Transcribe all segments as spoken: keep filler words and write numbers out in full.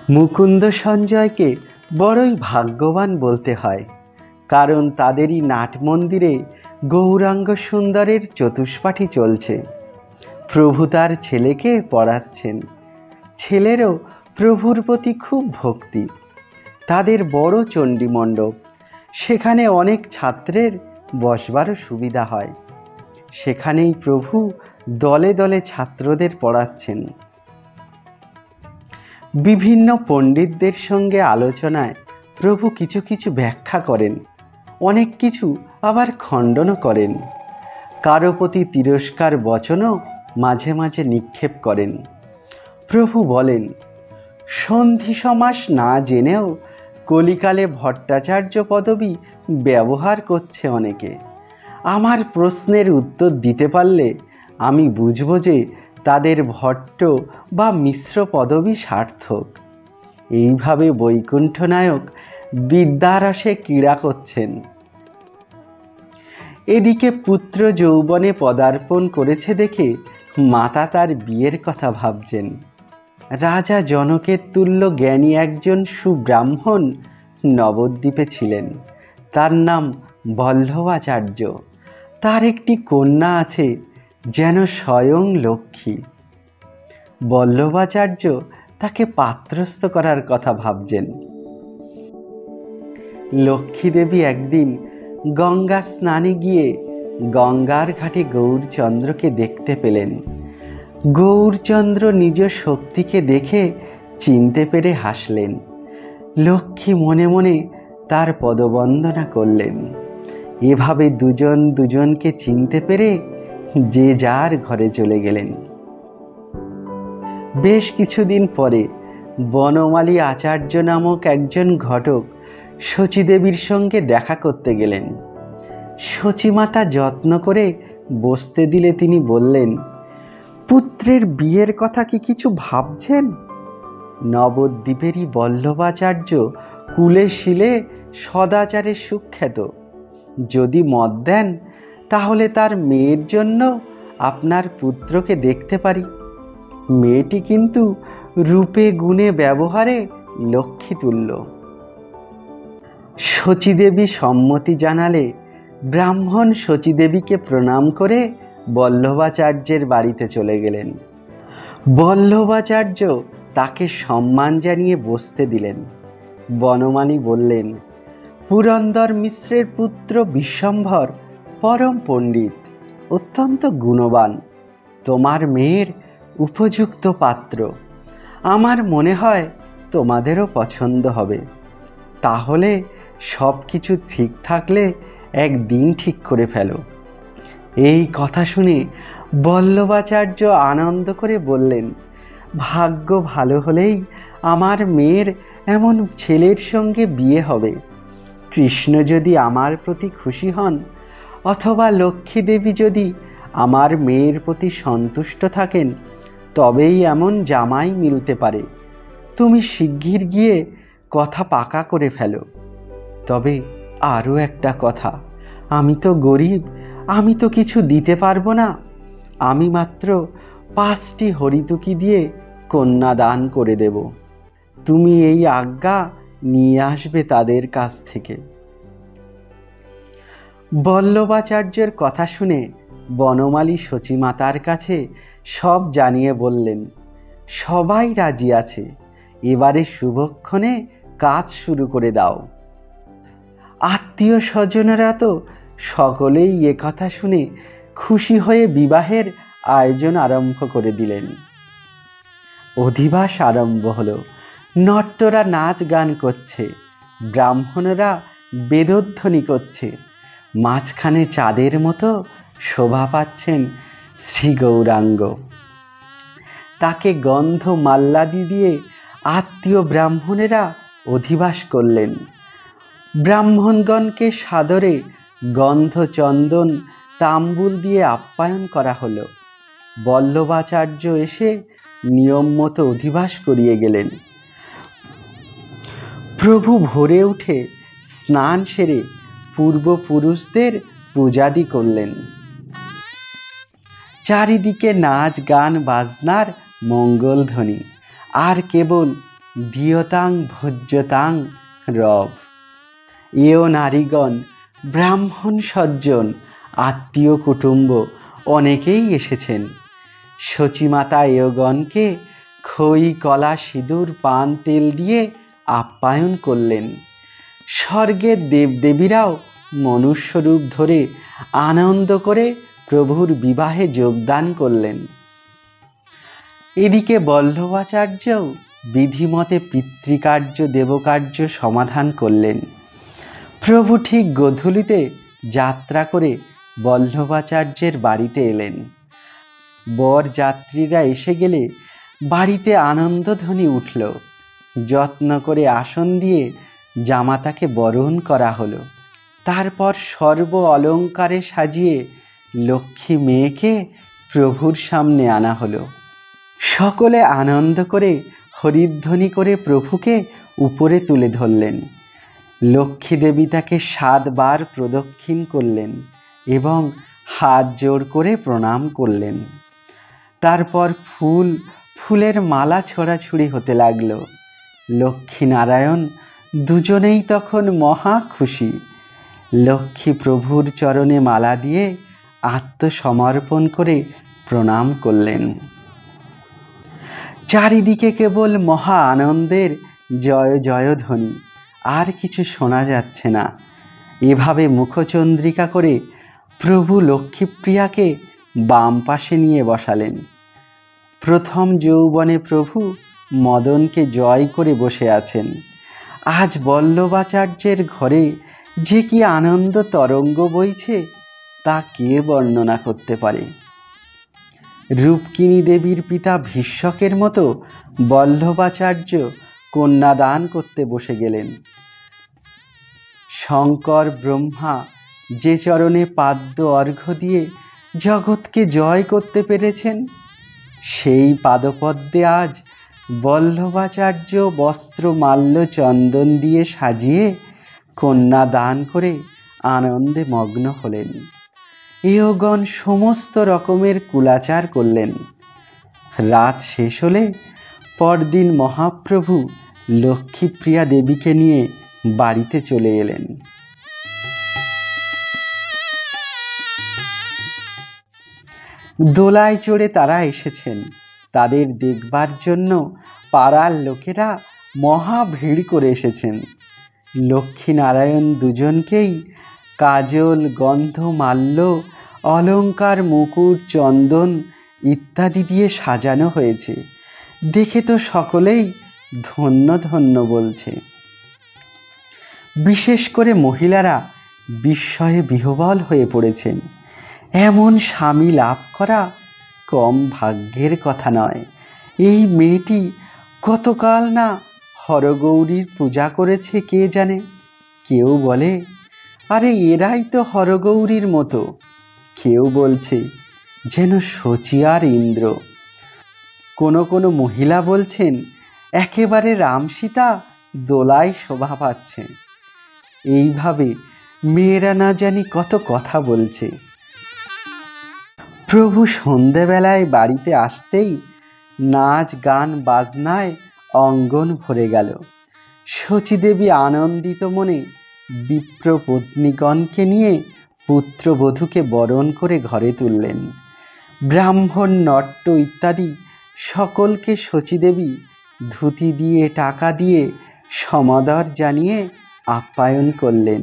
মুকুন্দ সঞ্জয়কে বড়ই ভাগ্যবান বলতে হয়, কারণ তাদেরই নাট মন্দিরে গৌরাঙ্গ সুন্দরের চতুষ্পাঠী চলছে। প্রভু তার ছেলেকে পড়াচ্ছেন। ছেলেরও প্রভুর প্রতি খুব ভক্তি। তাদের বড় চণ্ডীমণ্ডপ, সেখানে অনেক ছাত্রের বসবারও সুবিধা হয়। সেখানেই প্রভু দলে দলে ছাত্রদের পড়াচ্ছেন। বিভিন্ন পণ্ডিতদের সঙ্গে আলোচনায় প্রভু কিছু কিছু ব্যাখ্যা করেন, অনেক কিছু আবার খণ্ডনও করেন। কারো প্রতি তিরস্কার বচনও মাঝে মাঝে নিক্ষেপ করেন। প্রভু বলেন, সন্ধি সমাস না জেনেও কলিকালে ভট্টাচার্য পদবী ব্যবহার করছে অনেকে। আমার প্রশ্নের উত্তর দিতে পারলে আমি বুঝব যে তাদের ভট্ট বা মিশ্র পদবী সার্থক। এইভাবে বৈকুণ্ঠনায়ক বিদ্যারসে ক্রীড়া করছেন। এদিকে পুত্র যৌবনে পদার্পণ করেছে দেখে মাতা তার বিয়ের কথা ভাবছেন। রাজা জনকের তুল্য জ্ঞানী একজন সুব্রাহ্মণ নবদ্বীপে ছিলেন। তার নাম বল্লভাচার্য। তার একটি কন্যা আছে, যেন স্বয়ং লক্ষ্মী। বল্লভাচার্য তাকে পাত্রস্থ করার কথা ভাবছেন। লক্ষ্মী দেবী একদিন গঙ্গা স্নানে গিয়ে গঙ্গার ঘাটে গৌরচন্দ্রকে দেখতে পেলেন। গৌরচন্দ্র নিজ শক্তিকে দেখে চিনতে পেরে হাসলেন। লক্ষ্মী মনে মনে তার পদবন্দনা করলেন। এভাবে দুজন দুজনকে চিনতে পেরে যে যার ঘরে চলে গেলেন। বেশ কিছুদিন পরে বনমালী আচার্য নামক একজন ঘটক শচীদেবীর সঙ্গে দেখা করতে গেলেন। শচীমাতা যত্ন করে বসতে দিলে তিনি বললেন, পুত্রের বিয়ের কথা কি কিছু ভাবছেন? নবদ্বীপেরই বল্লভাচার্য কুলে শিলে সদাচারে সুখ্যাত। যদি মত দেন তাহলে তার মেয়ের জন্য আপনার পুত্রকে দেখতে পারি। মেয়েটি কিন্তু রূপে গুণে ব্যবহারে লক্ষ্মীতুল্য। শচীদেবী সম্মতি জানালে ব্রাহ্মণ শচীদেবীকে প্রণাম করে বল্লভাচার্যের বাড়িতে চলে গেলেন। বল্লভাচার্য তাকে সম্মান জানিয়ে বসতে দিলেন। বনমালী বললেন, পুরন্দর মিশ্রের পুত্র বিশ্বম্ভর পরম পণ্ডিত, অত্যন্ত গুণবান। তোমার মেয়ের উপযুক্ত পাত্র। আমার মনে হয় তোমাদেরও পছন্দ হবে। তাহলে সব কিছু ঠিক থাকলে একদিন ঠিক করে ফেলো। এই কথা শুনে বল্লভাচার্য আনন্দ করে বললেন, ভাগ্য ভালো হলেই আমার মেয়ের এমন ছেলের সঙ্গে বিয়ে হবে। কৃষ্ণ যদি আমার প্রতি খুশি হন, অথবা লক্ষ্মী দেবী যদি আমার মেয়ের প্রতি সন্তুষ্ট থাকেন, তবেই এমন জামাই মিলতে পারে। তুমি শিগগির গিয়ে কথা পাকা করে ফেলো। তবে আরও একটা কথা, আমি তো গরিব, আমি তো কিছু দিতে পারবো না। আমি মাত্র পাঁচটি হরিতুকি দিয়ে কন্যা দান করে দেব। তুমি এই আজ্ঞা নিয়ে আসবে তাদের কাছ থেকে। বল্লভাচার্যের কথা শুনে বনমালী শচীমাতার কাছে সব জানিয়ে বললেন, সবাই রাজি আছে। এবারে শুভক্ষণে কাজ শুরু করে দাও। আত্মীয় স্বজনেরা তো সকলেই এ কথা শুনে খুশি হয়ে বিবাহের আয়োজন আরম্ভ করে দিলেন। অধিবাস আরম্ভ হলো। নট্যরা নাচ গান করছে, ব্রাহ্মণরা বেদধ্বনি করছে। মাঝখানে চাঁদের মতো শোভা পাচ্ছেন শ্রী গৌরাঙ্গ। তাকে গন্ধ মাল্লাদি দিয়ে আত্মীয় ব্রাহ্মণেরা অধিবাস করলেন। ব্রাহ্মণগণকে সাদরে গন্ধ চন্দন তাম্বুল দিয়ে আপ্যায়ন করা হলো। বল্লভাচার্য এসে নিয়ম মতো অধিবাস করিয়ে গেলেন। প্রভু ভোরে উঠে স্নান সেরে পূর্বপুরুষদের পূজাদি করলেন। চারিদিকে নাচ গান বাজনার মঙ্গলধ্বনি। আর কেবল দিয়তাং ভোজ্যতাং রব। এও নারীগণ, ব্রাহ্মণ সজ্জন, আত্মীয় কুটুম্ব অনেকেই এসেছেন। শচীমাতা এওগণকে খই কলা সিঁদুর পান তেল দিয়ে আপ্যায়ন করলেন। স্বর্গের দেবদেবীরাও মনুষ্যরূপ ধরে আনন্দ করে প্রভুর বিবাহে যোগদান করলেন। এদিকে বল্লভাচার্যও বিধিমতে পিতৃকার্য দেবকার্য সমাধান করলেন। প্রভু ঠিক গোধূলিতে যাত্রা করে বল্লভাচার্যের বাড়িতে এলেন। বর যাত্রীরা এসে গেলে বাড়িতে আনন্দধ্বনি উঠল। যত্ন করে আসন দিয়ে জামাতাকে বরণ করা হলো। তারপর সর্ব অলঙ্কারে সাজিয়ে লক্ষ্মী মেয়েকে প্রভুর সামনে আনা হলো। সকলে আনন্দ করে হরিধ্বনি করে প্রভুকে উপরে তুলে ধরলেন। লক্ষ্মী দেবী তাকে সাতবার প্রদক্ষিণ করলেন এবং হাত জোড় করে প্রণাম করলেন। তারপর ফুল ফুলের মালা ছোড়াছুড়ি হতে লাগলো। লক্ষ্মীনারায়ণ দুজনেই তখন মহা খুশি। লক্ষ্মী প্রভুর চরণে মালা দিয়ে আত্মসমর্পণ করে প্রণাম করলেন। চারিদিকে কেবল মহা আনন্দের জয় জয়ধ্বনি, আর কিছু শোনা যাচ্ছে না। এভাবে মুখচন্দ্রিকা করে প্রভু লক্ষ্মীপ্রিয়াকে বাম পাশে নিয়ে বসালেন। প্রথম যৌবনে প্রভু মদনকে জয় করে বসে আছেন। আজ বল্লভাচার্যের ঘরে যে কি আনন্দ তরঙ্গ বইছে তা কে বর্ণনা করতে পারে। রূপকিনী দেবীর পিতা ভীষ্মকের মতো বল্লভাচার্য কন্যাদান করতে বসে গেলেন। শঙ্কর ব্রহ্মা যে চরণে পাদ্য অর্ঘ্য দিয়ে জগৎকে জয় করতে পেরেছেন, সেই পাদপদ্মে আজ বল্লভাচার্য বস্ত্র মাল্য চন্দন দিয়ে সাজিয়ে কন্যা দান করে আনন্দে মগ্ন হলেন। এওগণ সমস্ত রকমের কুলাচার করলেন। রাত শেষ হলে পরদিন মহাপ্রভু লক্ষ্মীপ্রিয়া দেবীকে নিয়ে বাড়িতে চলে এলেন। দোলায় চড়ে তারা এসেছেন। তাদের দেখবার জন্য পাড়ার লোকেরা মহা ভিড় করে এসেছেন। লক্ষ্মীনারায়ণ দুজনকেই কাজল, গন্ধ, মাল্য, অলঙ্কার, মুকুট, চন্দন ইত্যাদি দিয়ে সাজানো হয়েছে। দেখে তো সকলেই ধন্য ধন্য বলছে। বিশেষ করে মহিলারা বিস্ময়ে বিহ্বল হয়ে পড়েছেন। এমন স্বামী লাভ করা কম ভাগ্যের কথা নয়। এই মেয়েটি কতকাল না হরগৌরীর পূজা করেছে কে জানে। কেউ বলে, আরে এরাই তো হরগৌরীর মতো। কেউ বলছে যেন শচী আর ইন্দ্র। কোনো কোনো মহিলা বলছেন একেবারে রামসীতা দোলায় শোভা পাচ্ছে। এইভাবে মেয়েরা না জানি কত কথা বলছে। প্রভু সন্ধেবেলায় বাড়িতে আসতেই নাচ গান বাজনায় অঙ্গন ভরে গেল। শচীদেবী আনন্দিত মনে বিপ্র পত্নীগণকে নিয়ে পুত্রবধূকে বরণ করে ঘরে তুললেন। ব্রাহ্মণ, নট্য ইত্যাদি সকলকে শচীদেবী ধুতি দিয়ে টাকা দিয়ে সমাদর জানিয়ে আপ্যায়ন করলেন।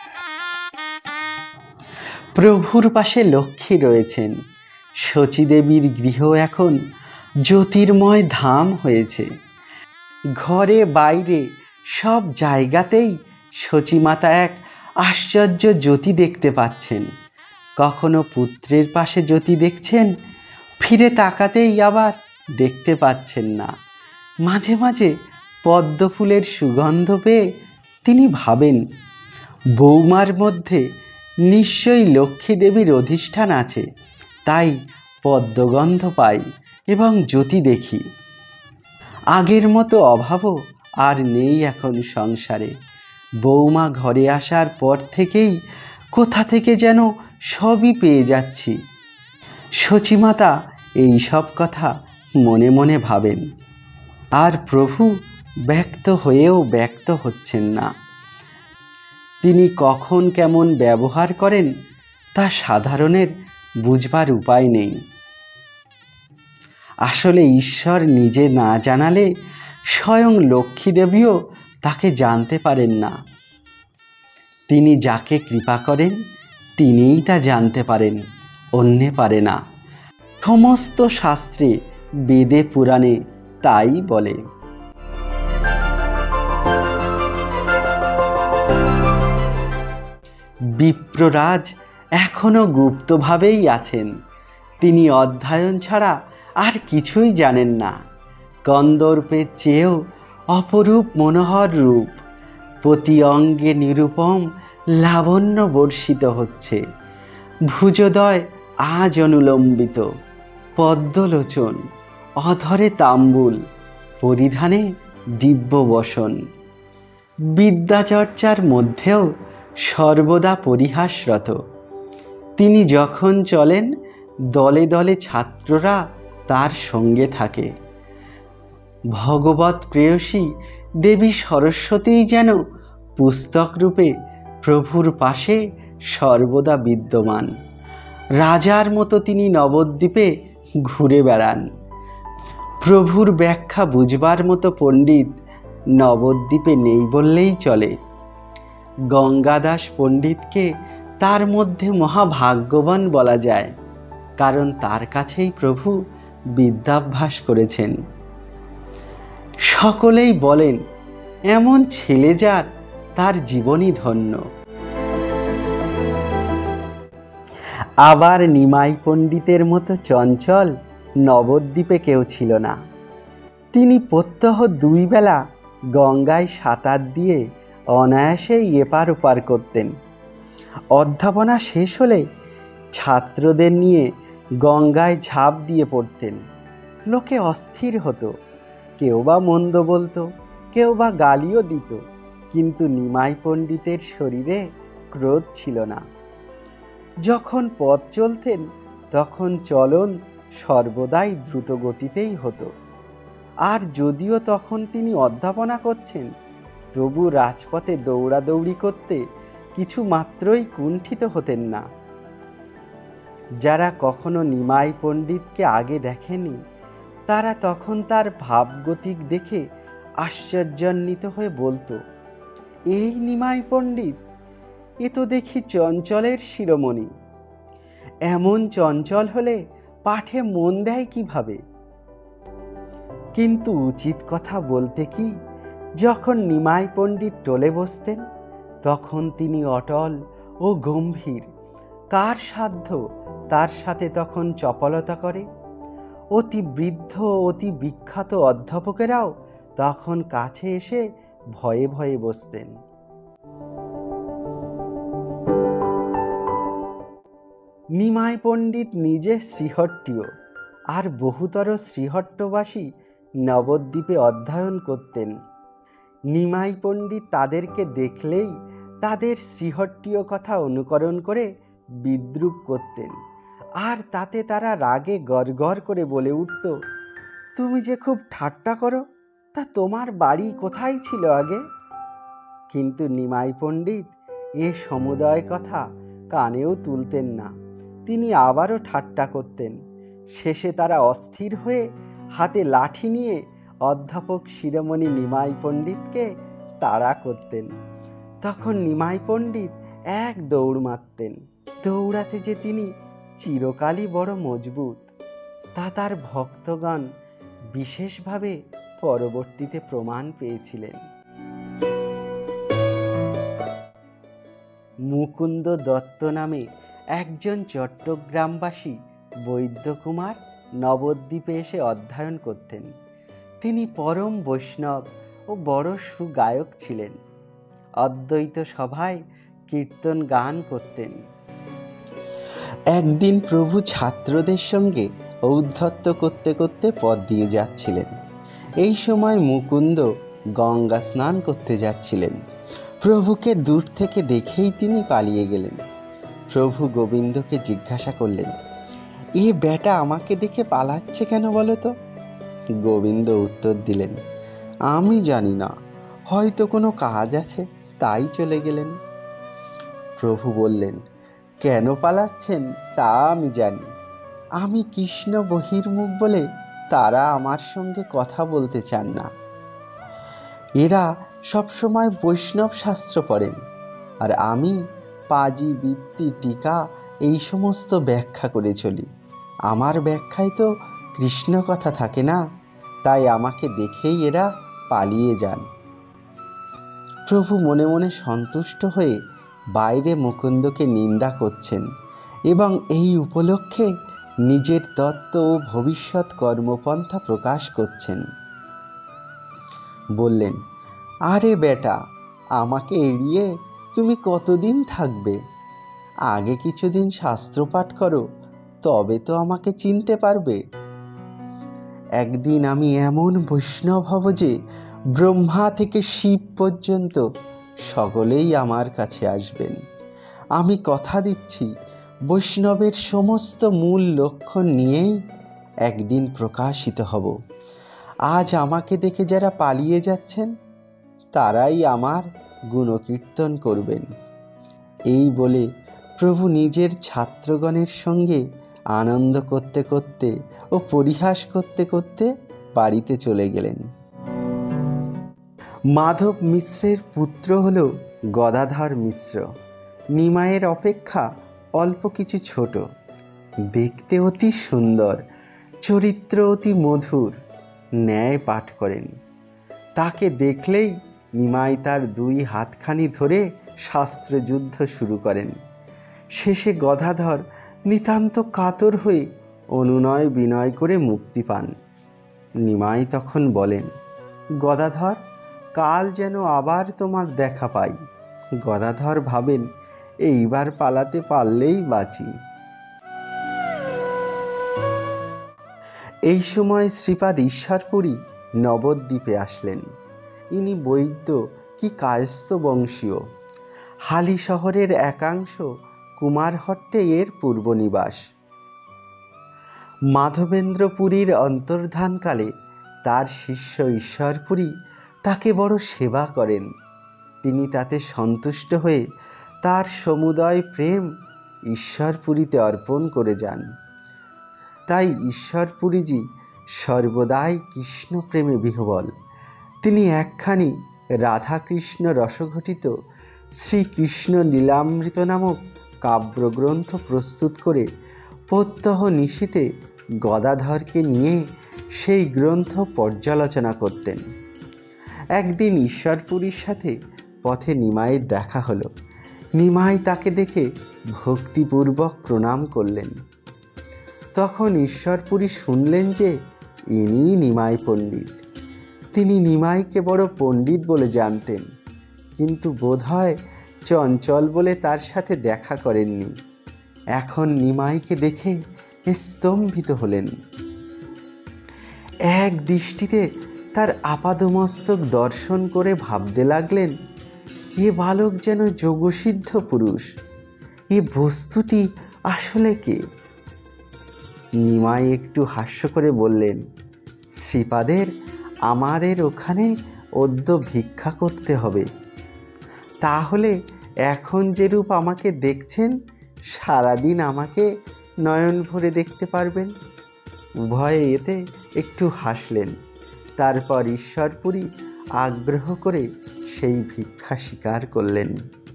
প্রভুর পাশে লক্ষ্মী রয়েছেন। শচীদেবীর গৃহ এখন জ্যোতির্ময় ধাম হয়েছে। ঘরে বাইরে সব জায়গাতেই শচীমাতা এক আশ্চর্য জ্যোতি দেখতে পাচ্ছেন। কখনো পুত্রের পাশে জ্যোতি দেখছেন, ফিরে তাকাতেই আবার দেখতে পাচ্ছেন না। মাঝে মাঝে পদ্ম ফুলের সুগন্ধ পেয়ে তিনি ভাবেন, বৌমার মধ্যে নিশ্চয়ই লক্ষ্মী দেবীর অধিষ্ঠান আছে, তাই পদ্মগন্ধ পাই এবং জ্যোতি দেখি। আগের মতো অভাবও আর নেই এখন সংসারে। বৌমা ঘরে আসার পর থেকেই কোথা থেকে যেন সবই পেয়ে যাচ্ছি। শচীমাতা এই সব কথা মনে মনে ভাবেন। আর প্রভু ব্যক্ত হয়েও ব্যক্ত হচ্ছেন না। তিনি কখন কেমন ব্যবহার করেন তা সাধারণের বুঝবার উপায় নেই। আসলে ঈশ্বর নিজে না জানালে স্বয়ং লক্ষ্মী দেবীও তাকে জানতে পারেন না। তিনি যাকে কৃপা করেন তিনিই তা জানতে পারেন, অন্যে পারে না। সমস্ত শাস্ত্রে, বেদে, পুরাণে তাই বলে। বিপ্ররাজ এখনো গুপ্তভাবেই আছেন। তিনি অধ্যয়ন ছাড়া আর কিছুই জানেন না। কন্দর্পের চেয়েও অপরূপ মনোহর রূপ, প্রতি অঙ্গে নিরুপম লাবণ্য বর্ষিত হচ্ছে। ভুজোদয় আজ অনুলম্বিত, পদ্মলোচন, অধরে তাম্বুল, পরিধানে দিব্য বসন। বিদ্যাচর্চার মধ্যেও সর্বদা পরিহাসরত। তিনি যখন চলেন দলে দলে ছাত্ররা তার সঙ্গে থাকে। ভগবৎ প্রেয়সী দেবী সরস্বতীই যেন পুস্তক রূপে প্রভুর পাশে সর্বদা বিদ্যমান। রাজার মতো তিনি নবদ্বীপে ঘুরে বেড়ান। প্রভুর ব্যাখ্যা বুঝবার মতো পণ্ডিত নবদ্বীপে নেই বললেই চলে। গঙ্গাদাস পণ্ডিতকে তার মধ্যে মহাভাগ্যবান বলা যায়, কারণ তার কাছেই প্রভু বিদ্যাভ্যাস করেছেন। সকলেই বলেন এমন ছেলে যার, তার জীবনই ধন্য। আবার নিমাই পণ্ডিতের মতো চঞ্চল নবদ্বীপে কেউ ছিল না। তিনি প্রত্যহ দুই বেলা গঙ্গায় সাঁতার দিয়ে অনায়াসেই এপার ওপার করতেন। অধ্যাপনা শেষ হলে ছাত্রদের নিয়ে গঙ্গায় ঝাঁপ দিয়ে পড়তেন। লোকে অস্থির হতো, কেউ বা মন্দ বলতো, কেউ বা গালিও দিত, কিন্তু নিমাই পণ্ডিতের শরীরে ক্রোধ ছিল না। যখন পথ চলতেন তখন চলন সর্বদাই দ্রুত গতিতেই হতো। আর যদিও তখন তিনি অধ্যাপনা করছেন, তবু রাজপথে দৌড়াদৌড়ি করতে কিছু মাত্রই কুণ্ঠিত হতেন না। যারা কখনো নিমাই পণ্ডিতকে আগে দেখেনি, তারা তখন তার ভাবগতিক দেখে আশ্চর্যান্বিত হয়ে বলতো, এই নিমাই পণ্ডিত, এ তো দেখি চঞ্চলের শিরোমণি। এমন চঞ্চল হলে পাঠে মন দেয় কিভাবে? কিন্তু উচিত কথা বলতে কি, যখন নিমাই পণ্ডিত টোলে বসতেন তখন তিনি অটল ও গম্ভীর। কার সাধ্য তার সাথে তখন চপলতা করে? অতি বৃদ্ধ অতি বিখ্যাত অধ্যাপকেরাও তখন কাছে এসে ভয়ে ভয়ে বসতেন। নিমাই পণ্ডিত নিজে শ্রীহট্টীয়, আর বহুতর শ্রীহট্টবাসী নবদ্বীপে অধ্যয়ন করতেন। নিমাই পণ্ডিত তাদেরকে দেখলেই তাদের শ্রীহট্টীয় কথা অনুকরণ করে বিদ্রূপ করতেন, আর তাতে তারা রাগে গড়গড় করে বলে উঠত, তুমি যে খুব ঠাট্টা করো, তা তোমার বাড়ি কোথায় ছিল আগে? কিন্তু নিমাই পণ্ডিত এ সমুদয় কথা কানেও তুলতেন না। তিনি আবারও ঠাট্টা করতেন। শেষে তারা অস্থির হয়ে হাতে লাঠি নিয়ে অধ্যাপক শিরোমণি নিমাই পণ্ডিতকে তাড়া করতেন। তখন নিমাই পণ্ডিত এক দৌড় মারতেন। দৌড়াতে যে তিনি চিরকালই বড় মজবুত, তা তার ভক্তগণ বিশেষভাবে পরবর্তীতে প্রমাণ পেয়েছিলেন। মুকুন্দ দত্ত নামে একজন চট্টগ্রামবাসী বৈদ্যকুমার নবদ্বীপে এসে অধ্যয়ন করতেন। তিনি পরম বৈষ্ণব ও বড় সুগায়ক ছিলেন। অদ্বৈত সভায় কীর্তন গান করতেন। একদিন প্রভু ছাত্রদের সঙ্গে ঔদ্ধত্য করতে করতে পথ দিয়ে যাচ্ছিলেন। এই সময় মুকুন্দ গঙ্গা স্নান করতে যাচ্ছিলেন। প্রভুকে দূর থেকে দেখেই তিনি পালিয়ে গেলেন। প্রভু গোবিন্দকে জিজ্ঞাসা করলেন, এ বেটা আমাকে দেখে পালাচ্ছে কেন বলো তো? গোবিন্দ উত্তর দিলেন, আমি জানি না, হয়তো কোনো কাজ আছে তাই চলে গেলেন। প্রভু বললেন, কেন পালাচ্ছেন তা আমি জানি। আমি কৃষ্ণ বহির্মুখ বলে তারা আমার সঙ্গে কথা বলতে চান না। এরা সবসময় বৈষ্ণব শাস্ত্র পড়েন, আর আমি পাজি, বৃত্তি, টিকা এই সমস্ত ব্যাখ্যা করে চলি। আমার ব্যাখ্যায় তো কৃষ্ণ কথা থাকে না, তাই আমাকে দেখেই এরা পালিয়ে যান। প্রভু মনে মনে সন্তুষ্ট হয়ে বাইরে মুকুন্দকে নিন্দা করছেন এবং এই উপলক্ষে নিজের তত্ত্ব ও ভবিষ্যৎ কর্মপন্থা প্রকাশ করছেন। বললেন, আরে বেটা, আমাকে এড়িয়ে তুমি কতদিন থাকবে? আগে কিছুদিন শাস্ত্রপাঠ করো, তবে তো আমাকে চিনতে পারবে। একদিন আমি এমন বৈষ্ণব হব যে ব্রহ্মা থেকে শিব পর্যন্ত সকলেই আমার কাছে আসবেন। আমি কথা দিচ্ছি, বৈষ্ণবের সমস্ত মূল লক্ষণ নিয়েই একদিন প্রকাশিত হব। আজ আমাকে দেখে যারা পালিয়ে যাচ্ছেন তারাই আমার গুণকীর্তন করবেন। এই বলে প্রভু নিজের ছাত্রগণের সঙ্গে আনন্দ করতে করতে ও পরিহাস করতে করতে বাড়িতে চলে গেলেন। মাধব মিশ্রের পুত্র হল গদাধর মিশ্র। নিমাইয়ের অপেক্ষা অল্প কিছু ছোট, দেখতে অতি সুন্দর, চরিত্র অতি মধুর, ন্যায় পাঠ করেন। তাকে দেখলেই নিমাই তার দুই হাতখানি ধরে শাস্ত্রযুদ্ধ শুরু করেন। শেষে গদাধর নিতান্ত কাতর হয়ে অনুনয় বিনয় করে মুক্তি পান। নিমাই তখন বলেন, গদাধর, কাল যেন আবার তোমার দেখা পাই। গদাধর ভাবেন, এইবার পালাতে পারলেই বাঁচি। এই সময় শ্রীপাদ ঈশ্বরপুরী নবদ্বীপে আসলেন। ইনি বৈদ্য কি কায়স্থ বংশীয়। হালি শহরের একাংশ কুমারহট্টে এর পূর্বনিবাস। মাধবেন্দ্রপুরীর অন্তর্ধানকালে তার শিষ্য ঈশ্বরপুরী তাকে বড় সেবা করেন। তিনি তাতে সন্তুষ্ট হয়ে তার সমুদয় প্রেম ঈশ্বরপুরীতে অর্পণ করে যান। তাই ঈশ্বরপুরীজি সর্বদাই কৃষ্ণ প্রেমে বিহ্বল। তিনি একখানি রাধাকৃষ্ণ রসঘটিত শ্রীকৃষ্ণ লীলামৃত নামক কাব্যগ্রন্থ প্রস্তুত করে প্রত্যহ নিশীতে গদাধরকে নিয়ে সেই গ্রন্থ পর্যালোচনা করতেন। একদিন ঈশ্বরপুরীর সাথে পথে নিমাইয়ের দেখা হলো। নিমাই তাকে দেখে ভক্তিপূর্বক প্রণাম করলেন। তখন ঈশ্বরপুরী শুনলেন যে ইনি নিমাই পণ্ডিত। তিনি নিমাইকে বড় পণ্ডিত বলে জানতেন, কিন্তু বোধহয় চঞ্চল বলে তার সাথে দেখা করেননি। এখন নিমাইকে দেখে স্তম্ভিত হলেন। এক দৃষ্টিতে তার আপাদমস্তক দর্শন করে ভাবতে লাগলেন, এ বালক যেন যোগসিদ্ধ পুরুষ। এ বস্তুটি আসলে কে? নিমাই একটু হাস্য করে বললেন, শ্রীপাদের আমাদের ওখানে অদ্য ভিক্ষা করতে হবে। তাহলে এখন যেরূপ আমাকে দেখছেন, সারাদিন আমাকে নয়ন ভরে দেখতে পারবেন। উভয়ে এতে একটু হাসলেন। তারপর ঈশ্বরপুরী আগ্রহ করে সেই ভিক্ষা স্বীকার করলেন।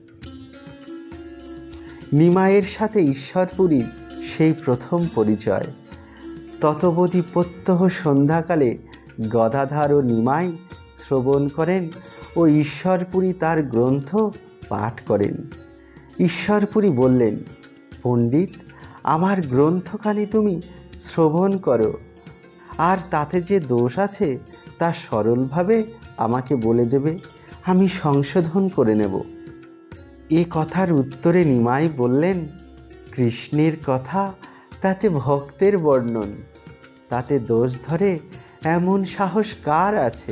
নিমাইয়ের সাথে ঈশ্বরপুরীর সেই প্রথম পরিচয়। ততবধি প্রত্যহ সন্ধ্যাকালে গদাধর ও নিমাই শ্রবণ করেন ও ঈশ্বরপুরী তার গ্রন্থ পাঠ করেন। ঈশ্বরপুরী বললেন, পণ্ডিত, আমার গ্রন্থখানি তুমি শ্রবণ করো, আর তাতে যে দোষ আছে তা সরলভাবে আমাকে বলে দেবে, আমি সংশোধন করে নেব। এ কথার উত্তরে নিমাই বললেন, কৃষ্ণের কথা, তাতে ভক্তের বর্ণন, তাতে দোষ ধরে এমন সাহস কার আছে?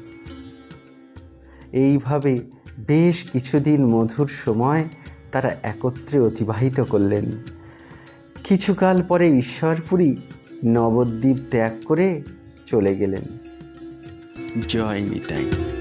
এইভাবে বেশ কিছুদিন মধুর সময় তারা একত্রে অতিবাহিত করলেন। কিছুকাল পরে ঈশ্বরপুরী নবদ্বীপ ত্যাগ করে চলে গেলেন। জয় নিতাই।